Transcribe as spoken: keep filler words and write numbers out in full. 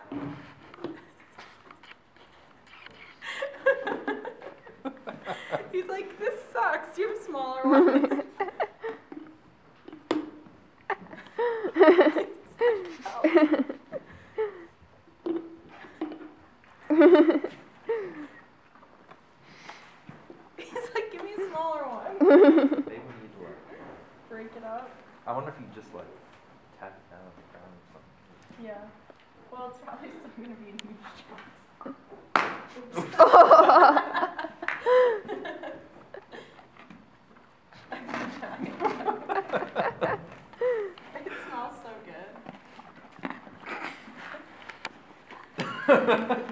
He's like, this sucks. You have smaller ones. He's like, give me a smaller one. Maybe we need to like break it up. I wonder if you just like tap it down on the ground or something. Yeah. Well, it's probably still gonna be in huge chunks. It smells so good.